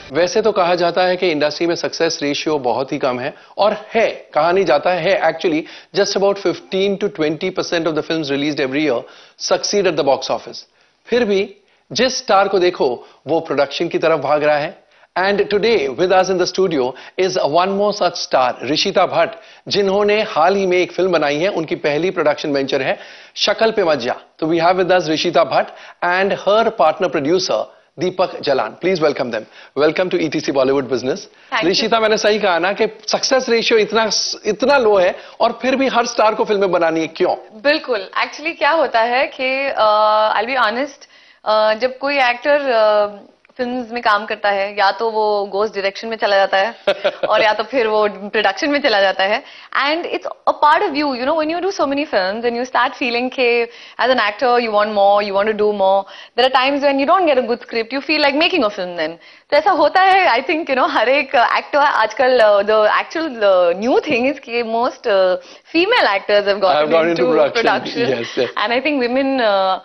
वैसे तो कहा जाता है कि इंडस्ट्री में सक्सेस रेशियो बहुत ही कम है, और है, कहा नहीं जाता है actually just about 15 to 20% of the films released every year succeed at the box office. फिर भी जिस स्टार को देखो वो प्रोडक्शन की तरफ भाग रहा है। And today with us in the studio is one more such star, Rishita Bhatt, जिन्होंने हाल ही में एक फिल्म बनाई है। उनकी पहली प्रोडक्शन वेंचर है शक्ल पे मत जा। तो we have with us Rishita Bhatt and her partner producer Deepak Jalan. Please welcome them. Welcome to ETC Bollywood business. Rishita, मैंने सही कहा ना कि सक्सेस रेशियो इतना लो है और फिर भी हर स्टार को फिल्में बनानी है, क्यों? बिल्कुल, एक्चुअली क्या होता है कि आई बी ऑनेस्ट, जब कोई एक्टर फिल्म्स में काम करता है, या तो वो गोस्ट डायरेक्शन में चला जाता है और या तो फिर वो प्रोडक्शन में चला जाता है। And it's a part of you, you know, when you do so many films and you start feeling के as an actor you want more, you want to do more. There are times when you don't get a good script, you feel like making a film then. तो ऐसा होता है, I think, you know, हर एक actor आजकल, the actual new thing is कि most female actors have gotten into production, and I think women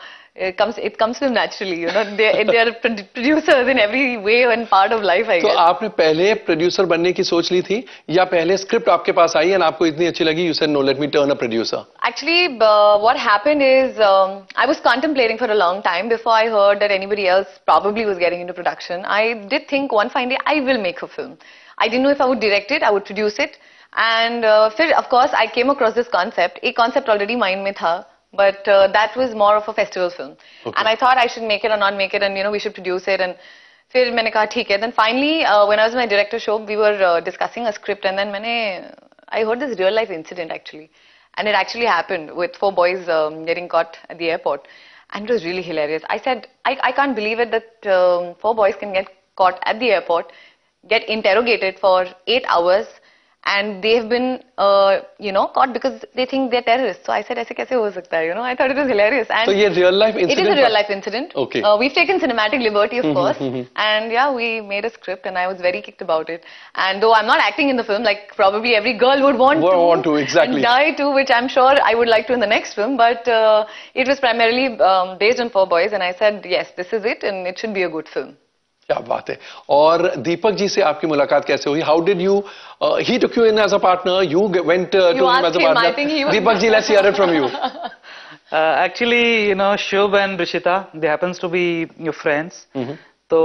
it comes to them naturally, you know. they are producers in every way and part of life, I guess. तो आपने पहले producer बनने की सोच ली थी, या पहले script आपके पास आई और आपको इतनी अच्छी लगी, you said no, let me turn a producer? Actually, what happened is, I was contemplating for a long time before I heard that anybody else probably was getting into production. I did think one fine day I will make a film. I didn't know if I would direct it, I would produce it, and फिर of course I came across this concept. एक concept already mind में था, but that was more of a festival film. Okay. And I thought I should make it or not make it, and you know, we should produce it. And फिर मैंने कहा ठीक है. Then finally, when I was in my director show, we were discussing a script, and then I heard this real life incident actually, and it actually happened with 4 boys getting caught at the airport, and it was really hilarious. I said, I can't believe it that 4 boys can get caught at the airport, get interrogated for 8 hours. And they have been, you know, caught because they think they're terrorists. So I said, ऐसे कैसे हो सकता है? You know, I thought it was hilarious. And so ये real life incident? It is a real life incident. Okay. We've taken cinematic liberty, of course. And yeah, we made a script, and I was very kicked about it. And though I'm not acting in the film, like probably every girl would want to exactly. And die too, which I'm sure I would like to in the next film. But it was primarily based on 4 boys, and I said, yes, this is it, and it should be a good film. क्या बात है। और दीपक जी से आपकी मुलाकात कैसे हुई? How did you, he took you in as a partner, you went to him as a partner? Deepak ji, let's hear it from you. Actually, you know, Shubh and Hrishita, they happens to be your friends. So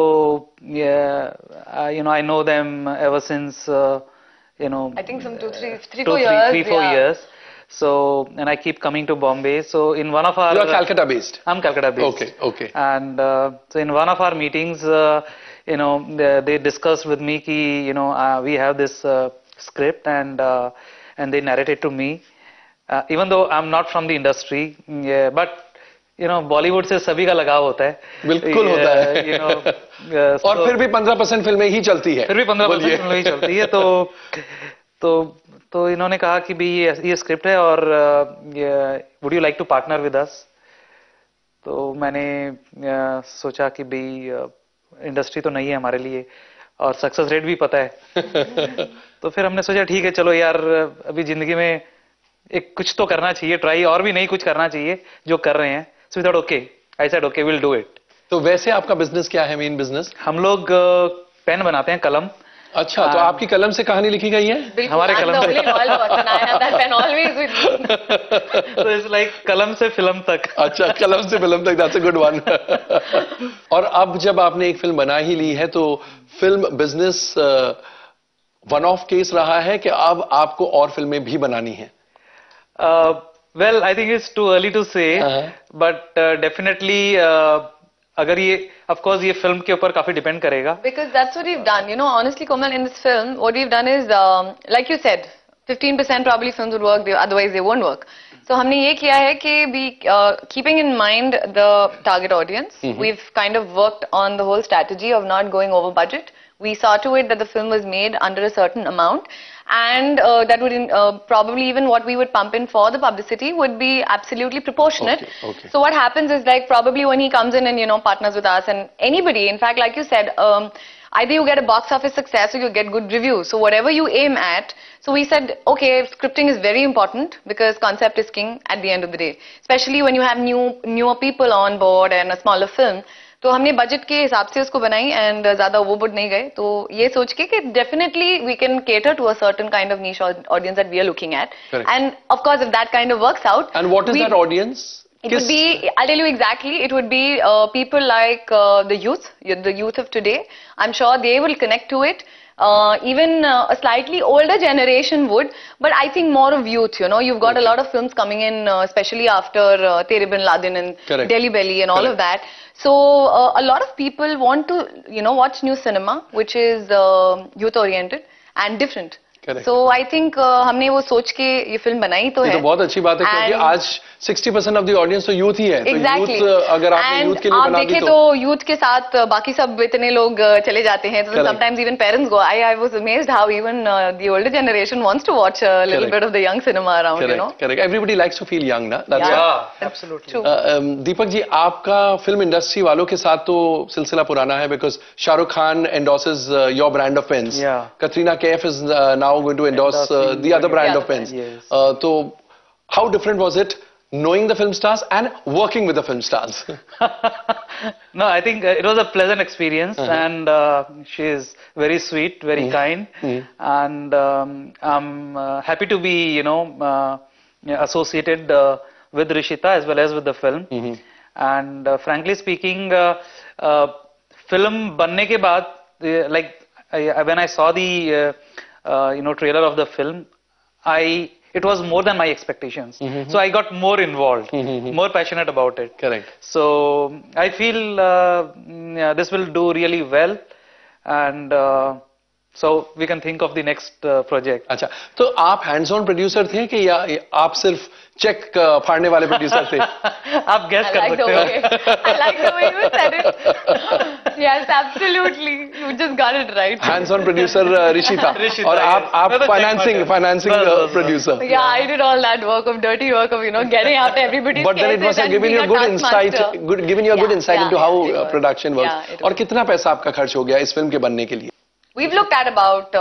yeah, you know, I know them ever since, you know, I think some 3-4 years. So, and I keep coming to Bombay. So in one of our... You are Calcutta based? I'm Calcutta based. Okay. And so in one of our meetings, you know, they discussed with me ki, you know, we have this script, and they narrated to me. Even though I'm not from the industry, yeah, but you know, Bollywood से सभी का लगाव होता है. बिल्कुल होता है. You know, और फिर भी 15% फिल्में ही चलती है. फिर भी 15% फिल्में ही चलती है. तो इन्होंने कहा कि भी ये स्क्रिप्ट है, और would you like to partner with us? तो मैंने सोचा कि भी इंडस्ट्री तो नहीं है हमारे लिए, और सक्सेस रेट भी पता है. तो फिर हमने सोचा ठीक है, चलो यार, अभी जिंदगी में एक कुछ तो करना चाहिए, ट्राई, और भी नहीं कुछ करना चाहिए जो कर रहे हैं. So we thought okay, I said okay, will do it. तो वैसे आपका बिजनेस क्या है, मेन बिजनेस? हम लोग पेन बनाते हैं, कलम. अच्छा, तो आपकी कलम से कहानी लिखी गई है? हमारे कलम से. तो इट्स लाइक कलम से फिल्म तक. अच्छा, कलम से फिल्म तक, दैट्स अ गुड वन. और अब जब आपने एक फिल्म बना ही ली है, तो film business one of case रहा है कि अब आपको और फिल्में भी बनानी है? Well, I think it's too early to say, but definitely अगर ये, of course, ये फिल्म के ऊपर काफी डिपेंड करेगा. Because that's what we've done, you know. Honestly, Komal, in this film, what we've done is, like you said, 15% probably films would work, otherwise they won't work. So हमने ये किया है कि we, keeping in mind the target audience, we've kind of worked on the whole strategy of not going over budget. We saw to it that the film was made under a certain amount, and that would probably even what we would pump in for the publicity would be absolutely proportionate. Okay. So what happens is, like, probably when he comes in and, you know, partners with us, and anybody, in fact, like you said, either you get a box office success or you get good reviews. So whatever you aim at. So we said, okay, scripting is very important because concept is king at the end of the day, especially when you have newer people on board and a smaller film. तो हमने budget के हिसाब से उसको बनाई and ज्यादा overboard नहीं गए. तो ये सोच के कि definitely we can cater to a certain kind of niche audience that we are looking at. And of course if that kind of works out. And what is that audience? It would be, I'll tell you exactly, it would be people like the youth of today. I'm sure they will connect to it. Even a slightly older generation would, but I think more of youth, you know. You've got a lot of films coming in, especially after Tere Bin Laden and Delhi Belly and all of that. So a lot of people want to, you know, watch new cinema, which is youth-oriented and different. So I think हमने वो सोच के ये film बनाई तो है. तो बहुत अच्छी बात है क्योंकि आज 60% ऑफ द ऑडियंस तो यूथ ही है. Exactly. तो यूथ अगर आपने यूथ के लिए बना दी देखें तो यूथ के साथ बाकी सब इतने लोग चले जाते हैं. तो sometimes even parents go. I was amazed how even the older generation wants to watch a little bit of the young cinema around. You know. Correct. Everybody likes to feel young, ना? That's yeah, absolutely. Deepak ji, आपका film industry वालों के साथ तो सिलसिला पुराना है because Shahrukh Khan endorses your brand of pens. Yeah. Katrina Kaif is now going to endorse the other brand of pens. Yes. So how different was it knowing the film stars and working with the film stars? No, I think it was a pleasant experience, and she is very sweet, very kind, and I'm happy to be, you know, associated with Hrishita as well as with the film. And frankly speaking, film बनने के बाद, like when I saw the you know, trailer of the film, it was more than my expectations. So I got more involved, more passionate about it. Correct. So I feel yeah, this will do really well, and so we can think of the next project. अच्छा, तो आप hands on producer थे कि या आप सिर्फ check फाड़ने वाले प्रोड्यूसर थे? आप गेस कर सकते हो. I like the way you said it. Yes, absolutely. You just got it right. Hands on producer Hrishita. और आप financing producer. Yeah, I did all that work of dirty work of, you know, getting out everybody. But then it must have given you a good insight, given you a good insight into how production works. और कितना पैसा आपका खर्च हो गया इस film के बनने के लिए? We've looked at about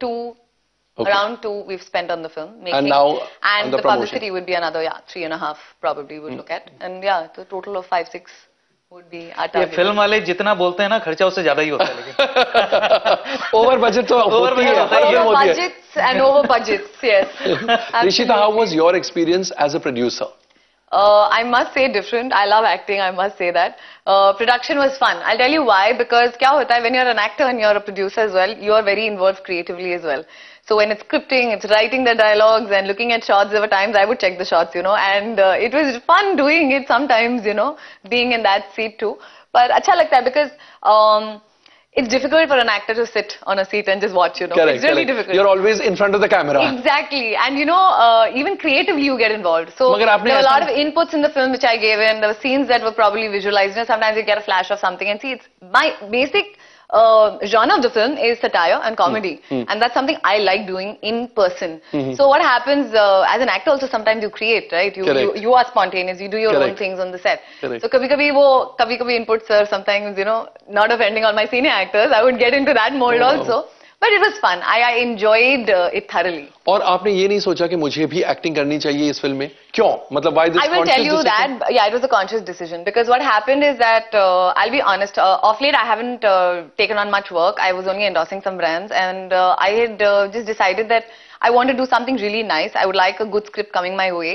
around 2 we've spent on the film making, and now and the publicity would be another 3.5 probably would look at, and the total of 5-6 would be our target. ये film वाले जितना बोलते हैं ना खर्चा उससे ज्यादा ही होता है लेकिन ओवर बजट तो होती है. Over budgets and over budgets, yes. Hrishita, how was your experience as a producer? I must say different. I love acting, I must say that. Production was fun. I'll tell you why, because क्या होता है when you're an actor and you're a producer as well, you're very involved creatively as well. So when it's scripting, it's writing the dialogues and looking at shots. There were times I would check the shots, you know, and it was fun doing it sometimes, you know, being in that seat too. But अच्छा लगता है because it's difficult for an actor to sit on a seat and just watch, you know. Correct, it's really difficult. You're always in front of the camera. Exactly. And you know, even creatively you get involved. So there were a lot of inputs in the film which I gave in. There were scenes that were probably visualized. You know, sometimes you get a flash of something and see, it's my basic genre of the film is satire and comedy. And that's something I like doing in person. So what happens as an actor also, sometimes you create, right? You are spontaneous. You do your own things on the set. So kabhi inputs are sometimes, you know, not offending all my senior actors. I would get into that mold also. But it was fun. I enjoyed it thoroughly. और आपने ये नहीं सोचा कि मुझे भी acting करनी चाहिए इस फिल्म में? क्यों? मतलब why this I will tell you that. Yeah, it was a conscious decision. Because what happened is that, I'll be honest, off late I haven't taken on much work. I was only endorsing some brands. And I had just decided that I want to do something really nice. I would like a good script coming my way.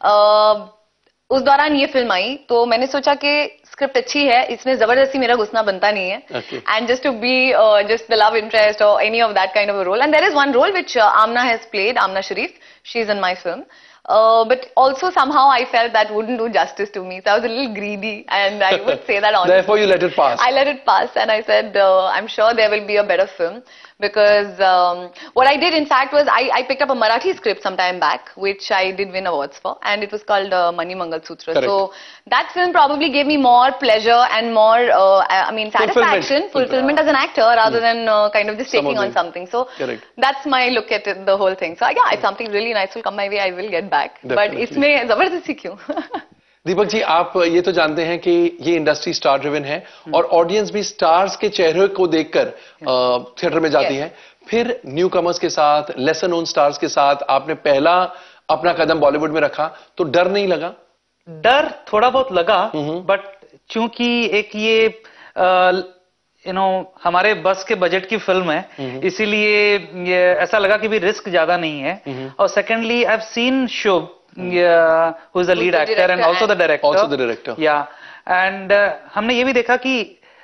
उस दौरान ये film आई तो मैंने सोचा कि script अच्छी है, इसमें जबरदस्ती मेरा घुसना बनता नहीं है, and just to be just the love interest और any of that kind of a role. And there is one role which Aamna has played, Aamna Sharif, she is in my film. But also somehow I felt that wouldn't do justice to me. So I was a little greedy, and I would say that honestly. Therefore you let it pass. I let it pass, and I said, I'm sure there will be a better film. Because what I did in fact was I picked up a Marathi script some time back, which I did win awards for, and it was called Mani Mangal Sutra. So that film probably gave me more pleasure and more, I mean, satisfaction, fulfillment as an actor, rather than kind of just taking on something. So that's my look at it, the whole thing. So yeah, if something really nice will come my way, I will get back. But इसमें जबरदस्ती क्यों? दीपक जी, आप ये तो जानते हैं कि ये इंडस्ट्री स्टार ड्रिवन है और ऑडियंस भी स्टार्स के चेहरे को देखकर थिएटर में जाती है. फिर न्यू कमर्स के साथ, लेसन नोन स्टार्स के साथ आपने पहला अपना कदम बॉलीवुड में रखा, तो डर नहीं लगा? डर थोड़ा बहुत लगा, बट चूंकि एक ये हमारे बस के बजट की फिल्म है, इसीलिए ये ऐसा लगा कि भी रिस्क ज्यादा नहीं है। और secondly I have seen Shubh who is the lead actor and also the director. Yeah and हमने ये भी देखा कि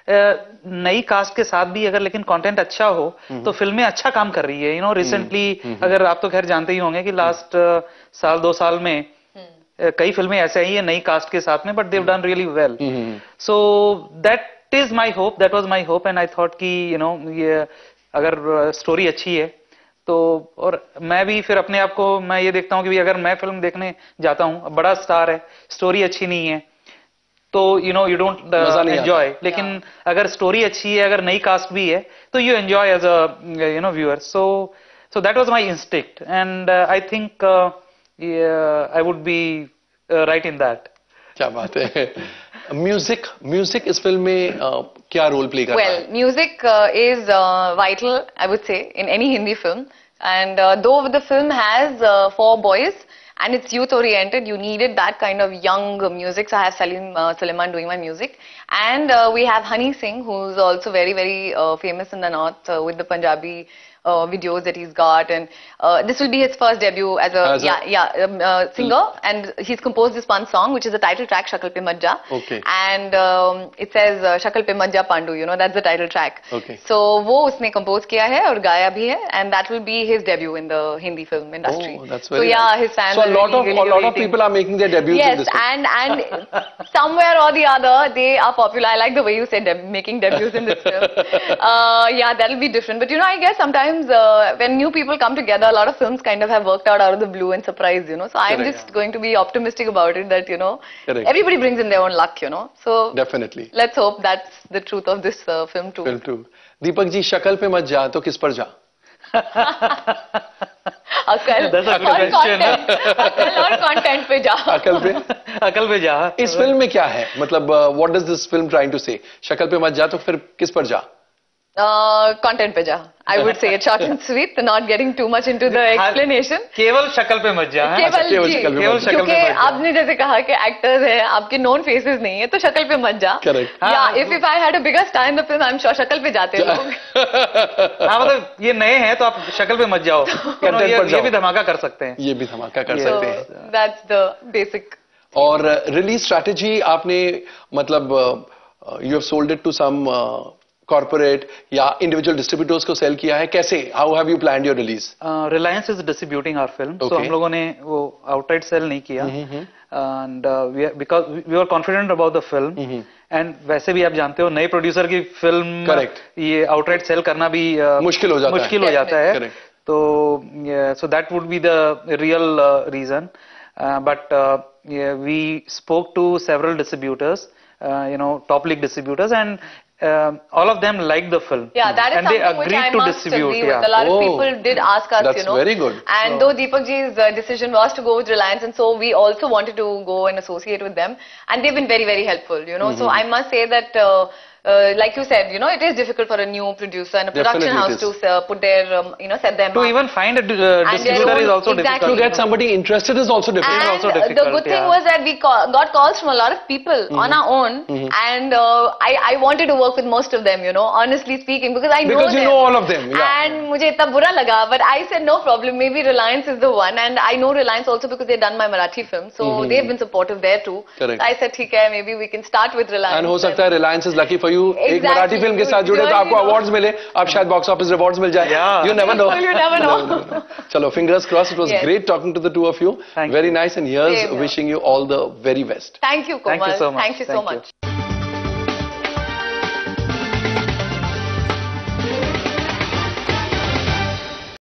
नई कास्ट के साथ भी अगर लेकिन कंटेंट अच्छा हो तो फिल्में अच्छा काम कर रही है। रिसेंटली अगर आप तो खैर जानते ही होंगे कि लास्ट साल 2 साल में कई फिल्में ऐसे आई है नई कास्ट के साथ में, but they've done really well. So that is my hope, that was my hope and I thought कि ये अगर स्टोरी अच्छी है तो, और मैं भी फिर अपने आप को मैं ये देखता हूँ कि अगर मैं फिल्म देखने जाता हूँ, बड़ा स्टार है, स्टोरी अच्छी नहीं है तो यू डोंट एंजॉय। लेकिन अगर स्टोरी अच्छी है, अगर नई कास्ट भी है तो you enjoy as a viewer. So that was my instinct and I think I would be right in that. क्या बात है। म्यूजिक इस फिल्म में क्या रोल प्ले करता है? Well, music is vital, I would say, in any Hindi film. And though the film has 4 boys and it's youth oriented, you needed that kind of young music. So I have Suleiman doing my music, and we have Honey Singh, who's also very famous in the north with the Punjabi videos that he's got, and this will be his first debut as a singer, and he's composed this one song which is the title track, Shakal Pe Majja. Okay. And it says Shakal Pe Majja Pandu, that's the title track. Okay. So वो उसने compose किया है और गाया भी है, and that will be his debut in the Hindi film industry. Oh, that's very so nice. His fans so are a lot really of people are making their debuts in this film. Yes, and somewhere or the other they are popular. I like the way you said making debuts in this film. That'll be different, but I guess sometimes when new people come together, a lot of films kind of have worked out of the blue and surprised, so I'm just going to be optimistic about it that everybody brings in their own luck, so definitely let's hope that's the truth of this film too. Deepak ji, शक्ल पे मत जा तो किस पर जा? अकल और कंटेंट पे जा। अकल पे जा। इस फिल्म में क्या है, मतलब what does this film trying to say? शक्ल पे मत जा तो फिर किस पर जा? Content पे जा, I would say it short and sweet, not getting too much into the explanation. केवल शक्ल पे मत जा। केवल शक्ल पे मत जा, क्योंकि आपने जैसे कहा कि एक्टर्स हैं, आपके नोन फेसेस नहीं है, तो शक्ल पे मत जा। Correct. If I had a bigger star in the film, I'm sure शक्ल पे जाते लोग। मतलब ये नए हैं तो आप शक्ल पे मत जाओ, ये भी धमाका कर सकते हैं। ये भी धमाका कर सकते हैं। That's the basic. और रिलीज स्ट्रैटेजी आपने, मतलब you have sold it to some corporate या इंडिविजुअल डिस्ट्रीब्यूटर्स को सेल किया है, कैसे? How have you planned your release? Reliance is distributing our film, तो हम लोगों ने वो आउटराइट सेल नहीं किया, and because we are confident about the film, and वैसे भी आप जानते हो नए प्रोड्यूसर की फिल्म करेक्ट ये आउटराइट सेल करना भी मुश्किल हो जाता है। तो so that would be the real reason, but we spoke to several distributors, top league distributors, and all of them liked the film. Yeah, that is and something they agreed which I to must distribute. agree with. A lot of people did ask us, That's very good. And though Deepak ji's decision was to go with Reliance, and so we also wanted to go and associate with them, and they've been very helpful, So I must say that like you said, it is difficult for a new producer and a production house to put their, set them to up. even find a distributor is also difficult. To get somebody interested is also difficult. And the good thing was that we got calls from a lot of people on our own, and I wanted to work with most of them, honestly speaking, because I know them. Because you know all of them. Yeah. And मुझे इतना बुरा लगा, but I said no problem, maybe Reliance is the one, and I know Reliance also because they've done my Marathi film, so they've been supportive there too. Correct. So I said ठीक है, maybe we can start with Reliance. And हो सकता है Reliance is lucky for you. एक Exactly. Marathi film के साथ जुड़े तो आपको अवार्ड्स मिले, आप शायद बॉक्स ऑफिस रिवॉर्ड्स मिल जाए। You never know. You never know. चलो, fingers crossed. It was great talking to the two of you. Thank Very nice, and here's wishing you all the very best. Thank you, Komal. Thank you so much. Thank you so much.